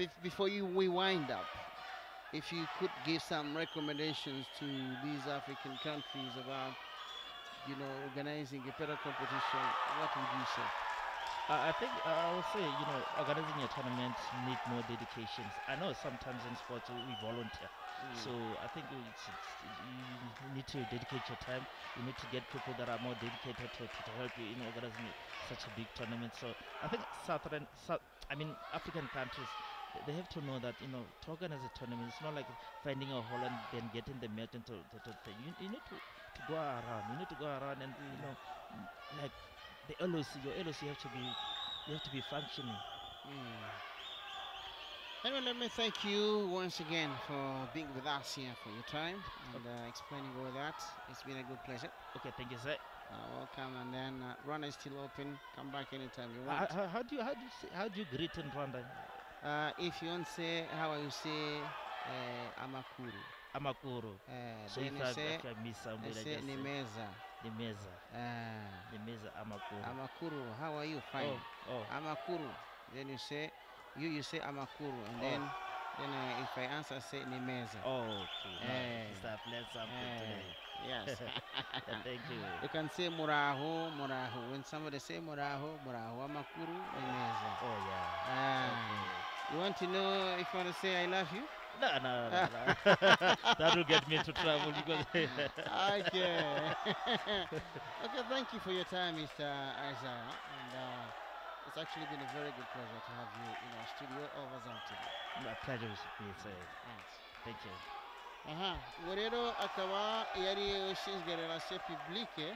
before we wind up, if you could give some recommendations to these African countries about, organizing a better competition, what would you say? I think I would say, organizing a tournament need more dedications. I know sometimes in sports we volunteer, so Mm. I think you need to dedicate your time. You need to get people that are more dedicated to help you in organizing such a big tournament. So I think African countries, they have to know that to organize a tournament, it's not like finding a hole and then getting the match into to play. You need to go around. You need to go around and Mm. like the LOC, your LOC you have to be functioning. Mm. Anyway, let me thank you once again for being with us here for your time and Okay, explaining all that. It's been a good pleasure. okay, thank you, sir. Welcome, and then Rwanda is still open. Come back anytime you want. How do you greet in Rwanda? If you want to say how you say amakuru, Amakuru. So then if you I say if I miss somebody, I just say nimeza. Nimeza, Uh, Nimeza Amakuru. Amakuru, how are you? Fine. Oh, oh, Amakuru. Then you say you say Amakuru, and oh, then if I answer, say Nimeza. oh. Okay, now Eh, I've learned something today. yes. Yeah, thank you. You can say Muraho, Muraho. When somebody say Muraho, Muraho, Amakuru, Nimeza. Oh yeah. Ah, Okay. you want to know if you want to say I love you? No, no, no, no. That will get me into trouble because. Okay. Okay, thank you for your time, Mr. Isaiah. And it's actually been a very good pleasure to have you in our studio over Zamtv. My pleasure is me, sir. Thanks. Thank you. Aha, uwo rero akaba yari ushinzwe relation publique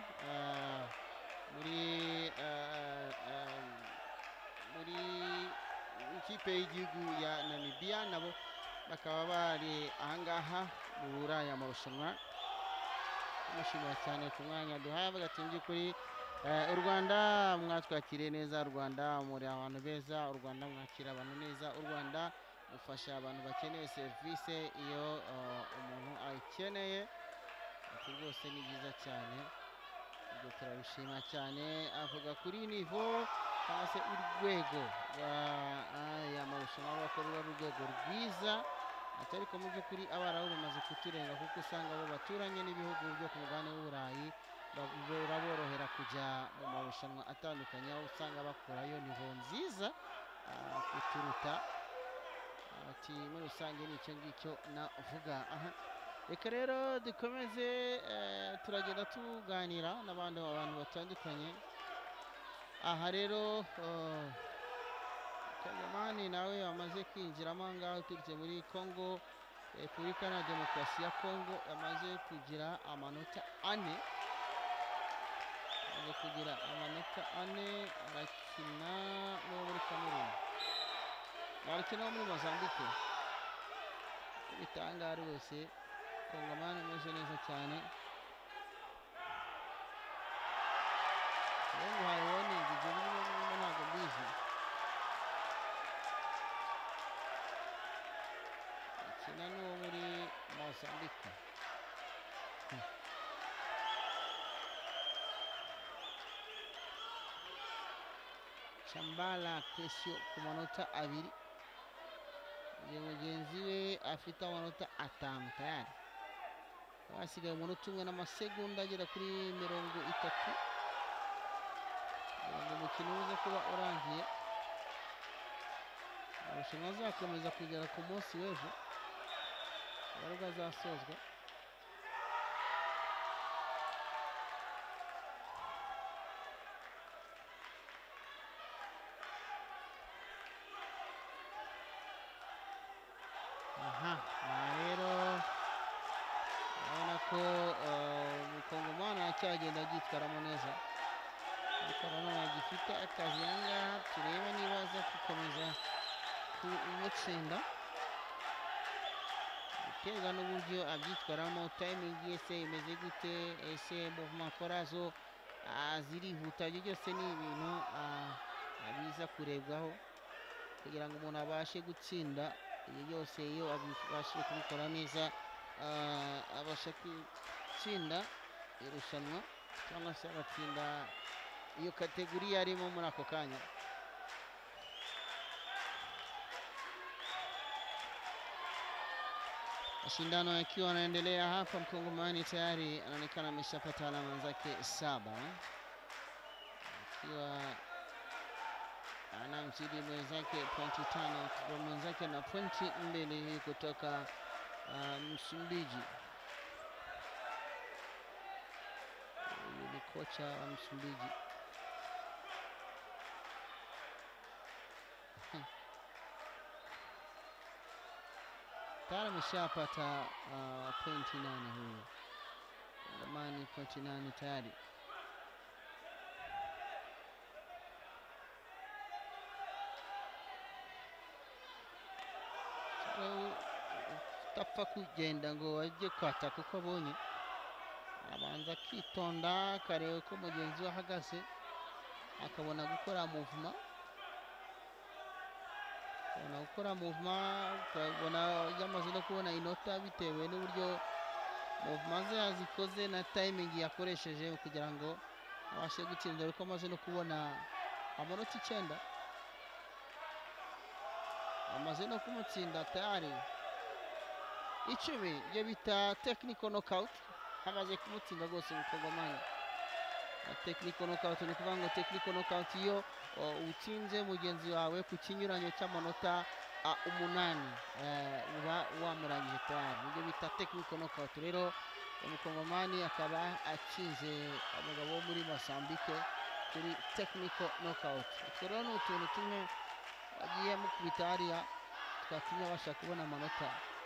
muri muri ikipe y'igihugu ya Namibia, nabo bakaba bari ahangaha muri aya marushanwa. Tumushimira cyane ku mwanya duhaye, avuga ati by'ukuri u Rwanda mwatwakiriye neza, u Rwanda muri abantu beza, u Rwanda mwakira abantu neza, u Rwanda mufasha abantu bakeneye serivisi iyo umuntu ayikeneye. Ati rwose ni byiza cyane, ibyo turabishima cyane. Avuga kuri nivo cyangwa se urwego aya marushanwa bakorera urwego rwiza. Ati ariko mu by'ukuri abarabu bamaze kuturenga, kuko usanga abo baturanye n'ibihugu byo ku mugabane w'Uburayi biraborohera kujya mu marushanwa atandukanye, aho usanga bakorayo nivo nziza kuturuta. Ati muri rusange ni icyo ngicyo navuga. Aha, reka rero dukomeze, turagenda tuganira n'abandi abantu batandukanye. Aha rero Kagame nawe amaze kwinjiramo ngaho uturutse muri Congo, Repubulika na Demokarasi ya Congo, yamaze kugira amanota 4. Amaze kugira amanota 4, arakina no muri Cameroon, arakina no muri Mozambique. Bitanga rwose Kagame ameze neza cyane. Rero harabone ibyo birimo ntabwo mbizi. Akina n'uwo muri Mozambique. Chambal Clesio ku manota 2. Mugenzi we afite amanota 5 tayari. Hasigaye umunota umwe n'amasegonda agera kuri 30. Umukino uza kuba urangiye. Arushanwa azakomeza kugera ku munsi w'ejo, ariko azasozwa. Aha, rero urabona ko umukongomani aracyagenda abyitwaramo neza, ariko nanone agifite akazi ahangaha. Turebe niba aza gukomeza kumutsinda, biterwa n'uburyo abyitwaramo. Timing ese imeze gute, ese movement akora zo zirihuta. Ibyo byose ni ibintu biza kurebwaho kugira ngo umuntu abashe gutsinda. Ibyo byose iyo abashe kubikora neza, abasha gutsinda irushanwa cyangwa se agatsinda iyo kategori arimo muri ako kanya. Mashindano yakiwa yanaendelea hapa, Mkongomani tayari anaonekana ameshapata alama zake 7 akiwa anamzidi mwenzake pointi 5 kwa mwenzake na pointi 2 kutoka Msumbiji. Huyu ni kocha wa Msumbiji. Tayari ameshapata pointi 8 huyu. Mkongomani pointi 8 tayari. Tapfa kugenda ngo ajye Kata kuko abonye abanza kitonda akareba ko mugenzi we ahagaze akabona gukora movement, ukabona yamaze no kubona inota bitewe n'uburyo movement ze yazikoze na timing yakoresheje kugira ngo abashe gutsinda, ariko amaze no kubona amanota 9 amaze no kumutsinda tayari 10 ibyo bita technical knockout. Amaze kumutsinda rwose Mkongomani. Technical knockout ni kuvuga ngo technical knockout iyo utsinze mugenzi wawe ku kinyuranyo cy'amanota 8 uba wamurangije tayari, ibyo bita technical knockout. Rero Mkongomani akaba atsinze abagabo bo muri Mozambique kuri technical knockout. Rero ni utuntu tumwe agiye mukubita hariya twatumye abasha kubona amanota.